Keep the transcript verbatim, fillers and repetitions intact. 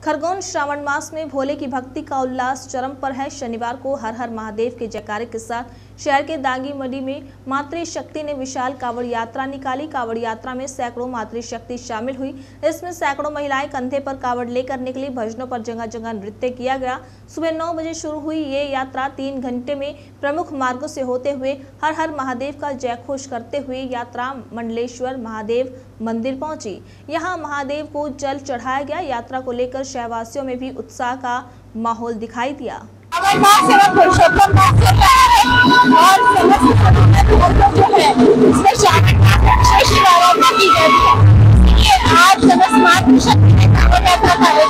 खरगोन श्रावण मास में भोले की भक्ति का उल्लास चरम पर है। शनिवार को हर हर महादेव के जयकारे के साथ शहर के दांगी मंडी में मातृशक्ति ने विशाल कावड़ यात्रा निकाली। कावड़ यात्रा में सैकड़ों मातृशक्ति शामिल हुई। इसमें सैकड़ों महिलाएं कंधे पर कावड़ लेकर निकली। भजनों पर जगह जगह नृत्य किया गया। सुबह नौ बजे शुरू हुई ये यात्रा तीन घंटे में प्रमुख मार्गों से होते हुए हर हर महादेव का जयघोष करते हुए यात्रा मंडलेश्वर महादेव मंदिर पहुंची। यहां महादेव को जल चढ़ाया गया। यात्रा को लेकर शहरवासियों में भी उत्साह का माहौल दिखाई दिया। आज